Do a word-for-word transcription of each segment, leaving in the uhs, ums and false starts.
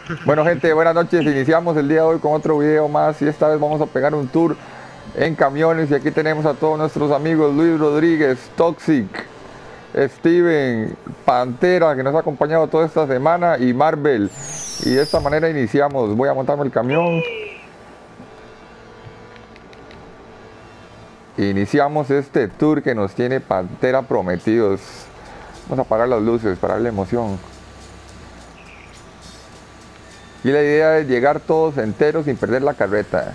Bueno, gente, buenas noches. Iniciamos el día de hoy con otro video más y esta vez vamos a pegar un tour en camiones. Y aquí tenemos a todos nuestros amigos: Luis Rodríguez, Toxic, Steven, Pantera, que nos ha acompañado toda esta semana, y Marvel. Y de esta manera iniciamos. Voy a montarme el camión. Iniciamos este tour que nos tiene Pantera prometidos. Vamos a apagar las luces para darle emoción. Y la idea es llegar todos enteros sin perder la carreta.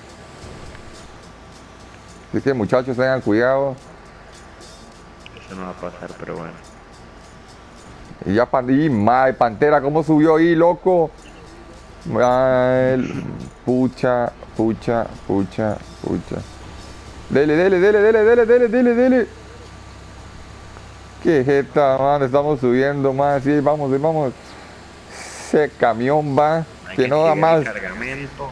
Así que, muchachos, tengan cuidado. Eso no va a pasar, pero bueno. Y ya, pan y mae, Pantera, ¿cómo subió ahí, loco? Mae, pucha, pucha, pucha, pucha. Dele, dele, dele, dele, dele, dele, dele, dele. Qué jeta, man, estamos subiendo, man. Sí, vamos, vamos. Ese camión va, Hay que que no da llegar el más. cargamento.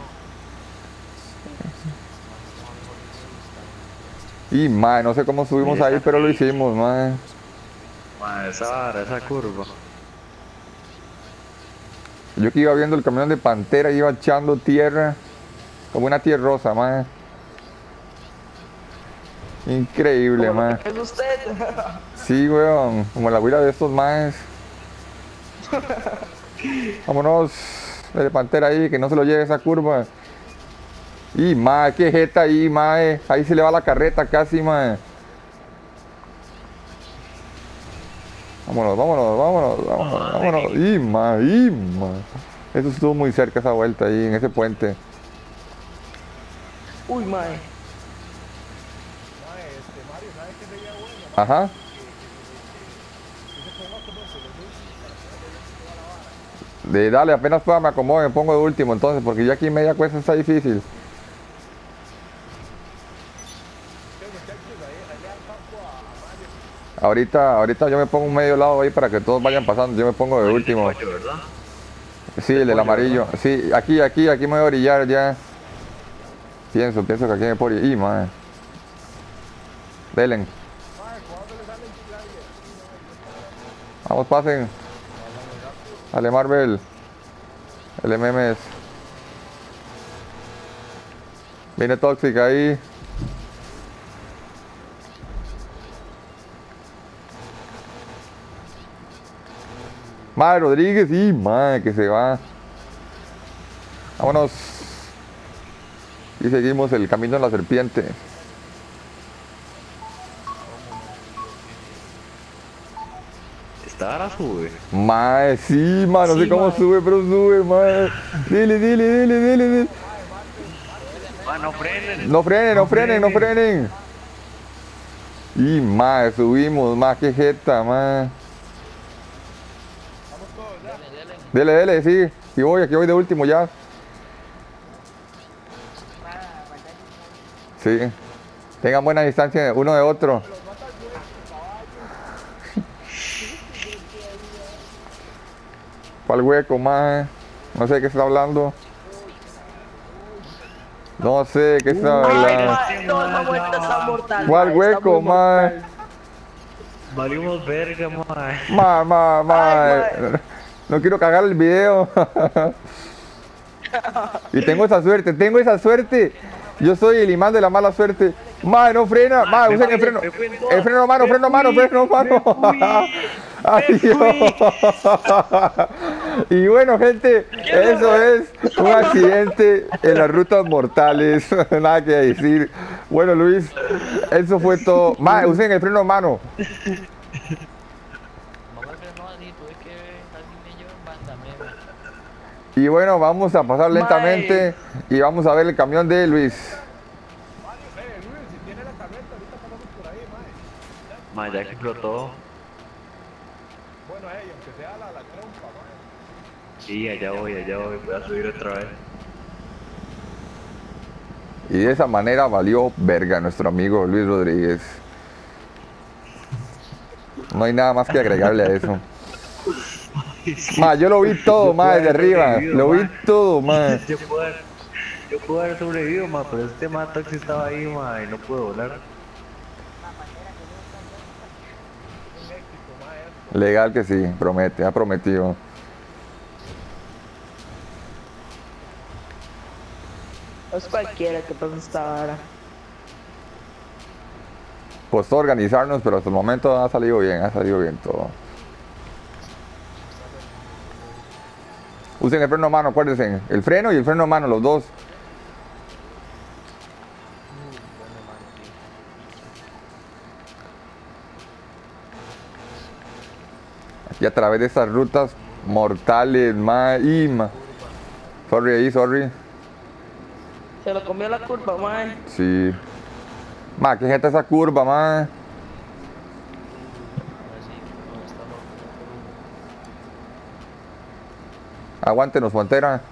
Y mae, no sé cómo subimos Esa ahí, pero lo sí. hicimos, mae. Madre, esa vara, esa curva. Yo que iba viendo el camión de Pantera, iba echando tierra, como una tierrosa, mae. Increíble, Como lo mae. que es usted. Sí, weón, como la huila de estos maes. Vámonos, de Pantera ahí, que no se lo lleve esa curva. Y mae, qué jeta ahí, mae. Ahí se le va la carreta casi, mae. Vámonos, vámonos, vámonos, vámonos, vámonos. Y mae, y mae. Eso estuvo muy cerca esa vuelta ahí, en ese puente. Uy, mae. Ajá. De dale, apenas pueda me acomodo, me pongo de último entonces, porque ya aquí media cuesta está difícil. Ahorita, ahorita yo me pongo un medio lado ahí para que todos vayan pasando, yo me pongo de Ahí de último. pollo, ¿verdad? Sí, De el del pollo, amarillo. ¿verdad? Sí, aquí, aquí, aquí me voy a orillar ya. Pienso, pienso que aquí me puedo ir. Y, madre. Delen. Vamos, pasen. Dale, Marvel. El M M S. Viene Toxic ahí. Madre Rodríguez. Y, madre, que se va. Vámonos. Y seguimos el camino de la serpiente. Esta vara sube. Mae, sí, mae, no sé Sí, cómo mae. sube, pero sube, mae. Dile, dile, dile, dile, dile. Ah, no frenen. No frenen, no frenen, no frenen. Y mae, subimos, mae, qué jeta, mae. Dele, dele, sí. Aquí voy, aquí voy de último ya. Sí. Tengan buena distancia uno de otro. ¿Cuál hueco, mae? No sé de qué está hablando. No sé de qué está Ay, hablando. mae. No, esa vuelta está mortal. ¿Cuál mae, está hueco, muy mae? mortal. Valimos verga, madre. Ma, ma, ma. Ay, No quiero cagar el video. Y tengo esa suerte, tengo esa suerte. Yo soy el imán de la mala suerte. Ma, no frena, ma, me usen fui, el freno. me fui en todas. El freno a mano, Me freno a mano, fui, freno a mano. me Ay, Dios. Y bueno, gente, eso es un accidente en las rutas mortales. Nada que decir. Bueno, Luis, eso fue todo. Ma, usen el freno a mano. Y bueno, vamos a pasar lentamente y vamos a ver el camión de Luis. Madre, ya que explotó. Sí, allá voy, allá voy. Voy a subir otra vez. Y de esa manera valió verga nuestro amigo Luis Rodríguez. No hay nada más que agregarle a eso. Ma, yo lo vi todo, ma, desde arriba. Lo vi todo, ma. Yo puedo haber, yo puedo haber sobrevivido, ma, pero este ma taxi estaba ahí, ma, y no puedo volar. Legal que sí, promete, ha prometido. Es cualquiera que pasa esta vara. Costó organizarnos, pero hasta el momento ha salido bien, ha salido bien todo. Usen el freno a mano, acuérdense. El freno y el freno a mano, los dos. Aquí a través de estas rutas mortales, ma, y ma. Sorry ahí, sorry. Se lo comió la curva, mae. Sí. Ma, ¿qué gente esa curva, ma? Aguántenos, frontera.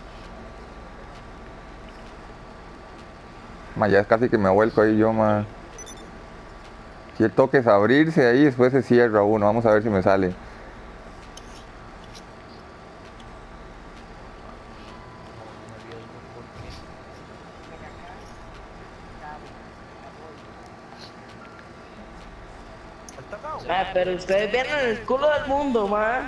Ma, ya es casi que me vuelco ahí yo, ma. Si el toque es abrirse ahí, después se cierra uno. Vamos a ver si me sale. Ah, pero ustedes vienen en el culo del mundo, mae.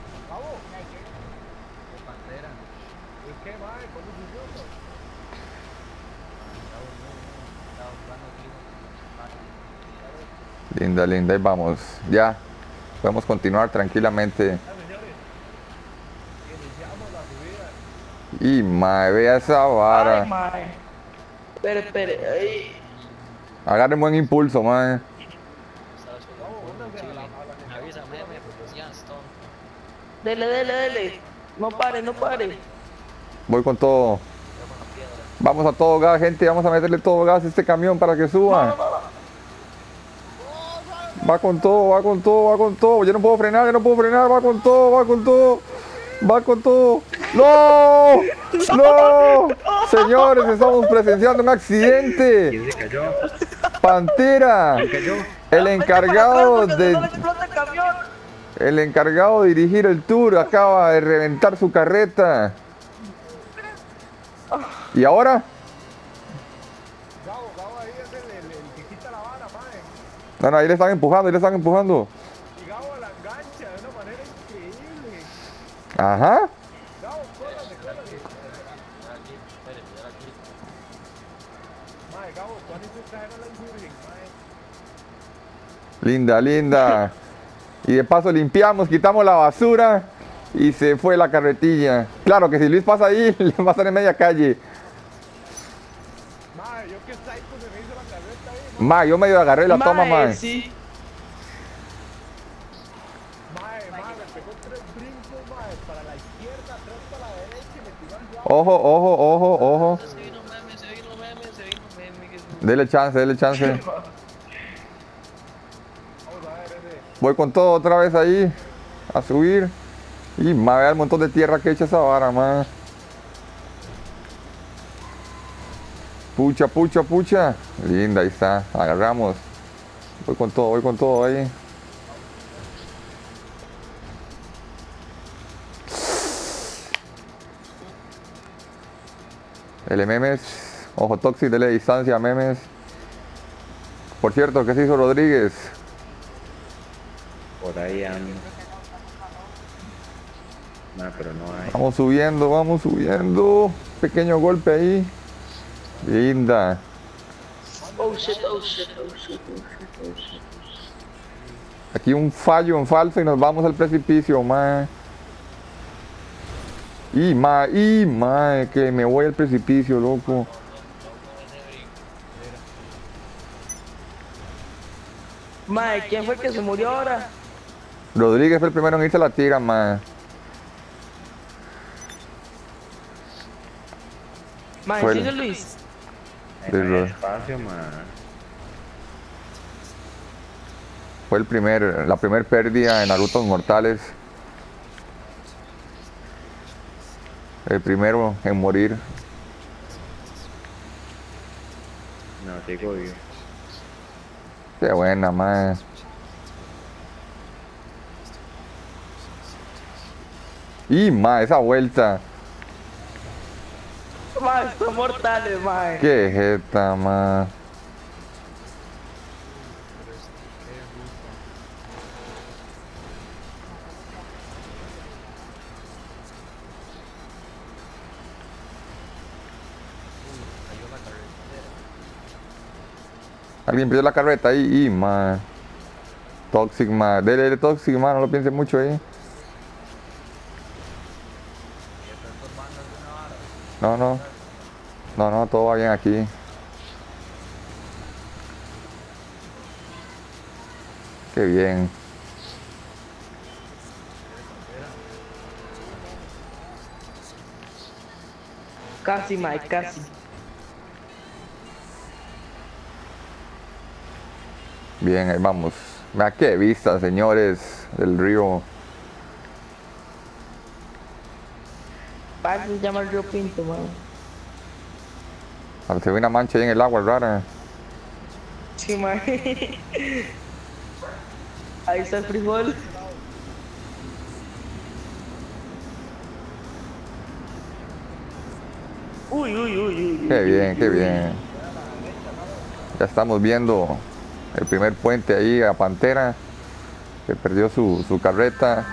Linda, linda, ahí vamos. Ya. Podemos continuar tranquilamente. Y mae, vea esa vara. Ay, mae. Espere, espere. Ay. Agarren buen impulso, mae. Dele, dele, dele. No pare, no pare. Voy con todo. Vamos a todo gas, gente. Vamos a meterle todo gas a este camión para que No, suba. no, no. Va con todo, va con todo, va con todo. Yo no puedo frenar, yo no puedo frenar. Va con todo, va con todo. Va con todo. ¡No! ¡No! Señores, estamos presenciando un accidente. ¿Quién se cayó? Pantera. ¿Quién cayó? El encargado Porque de... no le explota el camión. El encargado de dirigir el tour acaba de reventar su carreta. ¿Y ahora? Gabo, Gabo ahí es el, el, el que quita la vara, mae. No, no, ahí le están empujando, ahí le están empujando. Y Gabo la engancha de una manera increíble. Ajá. Gabo, córrale, córrale. Mae, Gabo, tú has hecho traer a la Insurgen, mae. Linda, linda. Y de paso limpiamos, quitamos la basura y se fue la carretilla. Claro que si Luis pasa ahí, le va a estar en media calle. Mae, yo que psycho se me hizo la carreta ahí. Ma, yo medio agarré la toma, Mae, ma. sí. Mae, mae, me pegó tres brincos, mae. Para la izquierda, tres para la derecha y me tiró al lado. Ojo, ojo, ojo, ojo. Se vino meme, se vino meme, se vino meme. que es- Dele chance, dele chance. Vamos a ver ese. Voy con todo otra vez ahí a subir. Y ma, vea el montón de tierra que echa esa vara, ma. Pucha, pucha, pucha. Linda, ahí está. Agarramos. Voy con todo, voy con todo ahí. El memes. Ojo Toxic, dele distancia a memes. Por cierto, ¿qué se hizo Rodríguez? Por ahí ando. No, pero no hay. Vamos subiendo, vamos subiendo. Pequeño golpe ahí. Linda. Oh shit, oh shit, oh shit, oh shit, oh shit. Aquí un fallo en falso y nos vamos al precipicio, ma. Y ma, y ma, que me voy al precipicio, loco. Mae, ¿quién fue el que se murió ahora? Rodríguez fue el primero en irse a la tira, ma. Mae, Fue ¿en el- serio, Luis? Ahí Sí, no hay bro. espacio, man. Fue el primer, la primer pérdida en Narutos Mortales. El primero en morir. No, sigo vivo. Qué buena, ma. Y ma, esa vuelta. Mae, son mortales, mae. Qué jeta, ma. Alguien pidió la carreta ahí y ma. Toxic, ma. Dele, dele, Toxic, ma. No lo piense mucho ahí. No, no. No, no, todo va bien aquí. Qué bien. Casi, Mike, casi. Bien, ahí vamos. Vea qué vista, señores, del río. Para se llama el río Pinto, man. Ah, se ve una mancha ahí en el agua rara. Sí, man. Ahí está el frijol. Uy, uy, uy, uy. Qué bien, qué bien. Ya estamos viendo el primer puente ahí a Pantera, que perdió su, su carreta.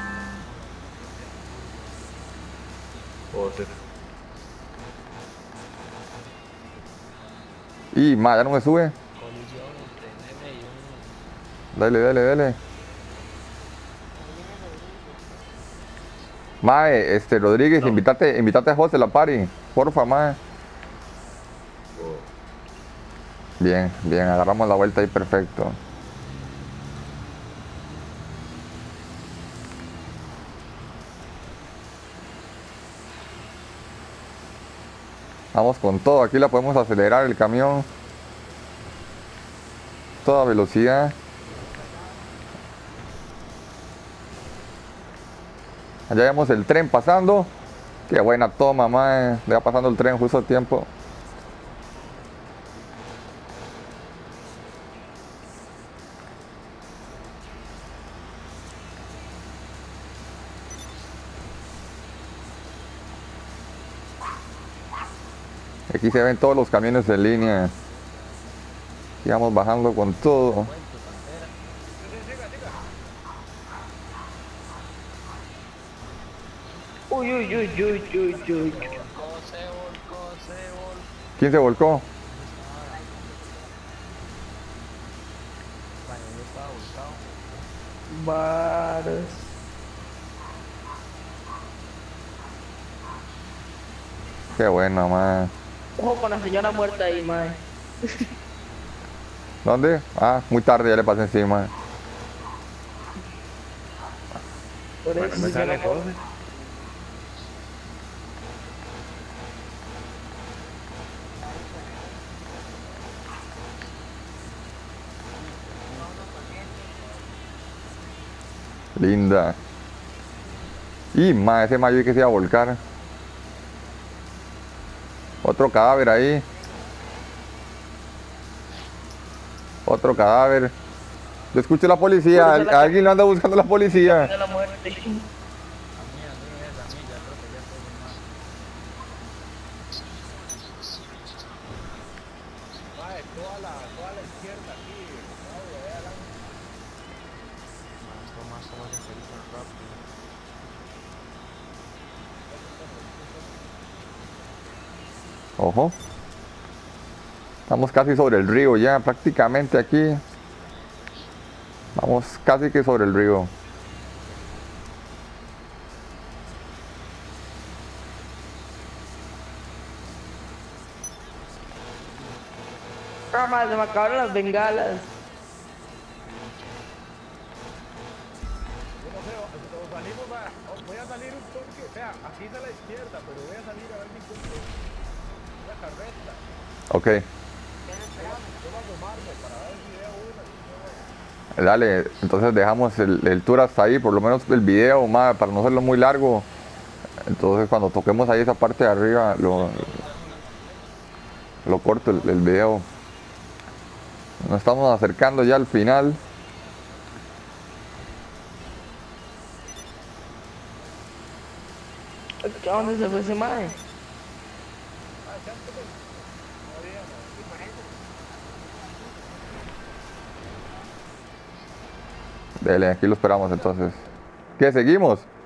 Y ma, ya no me sube. Colisión entre Neme y un... Dale, dale, dale. Mae, este Rodríguez, No. invítate, invítate a José la party, porfa, mae. Bien, bien, agarramos la vuelta ahí perfecto. Vamos con todo, aquí la podemos acelerar el camión. Toda velocidad. Allá vemos el tren pasando. Qué buena toma, mae. Ya pasando el tren justo a tiempo. Aquí se ven todos los camiones en línea. Aquí vamos bajando con todo. Uy, uy, uy, uy, uy, uy. Se volcó, se volcó, se volcó. ¿Quién se volcó? Bueno, yo estaba volcado. Varas. Qué bueno, mae. Ojo con la señora muerta ahí, mae. ¿Dónde? Ah, muy tarde ya le pasé encima. Por Bueno, eso me señora sale muerta. José. Linda. Y más ese mayo que se iba a volcar. Otro cadáver ahí. Otro cadáver. Yo escucho la policía. Por eso la- Alguien lo anda buscando la policía. De la muerte. A mí, a mí, es a mí, ya creo que ya estoy mal. Mae, toda la, toda la izquierda aquí. Claudia, vea la- Más, Tomás, Tomás, en película rápido. Ojo. Estamos casi sobre el río ya, prácticamente aquí. Vamos casi que sobre el río. Ah, mae, se me acabaron las bengalas. Yo no sé, o- o salimos, mae, o- voy a salir un toque. Vea, aquí es a la izquierda, pero voy a salir a ver si encuentro una carreta. Ok. Solo asomarme para ver si veo una. si no veo. Dale, entonces dejamos el, el tour hasta ahí, por lo menos el video, ma, para no hacerlo muy largo. Entonces cuando toquemos ahí esa parte de arriba, lo, lo corto el, el video. Nos estamos acercando ya al final. ¿A dónde se fue ese mae? Dale, aquí lo esperamos entonces. ¿Qué, seguimos?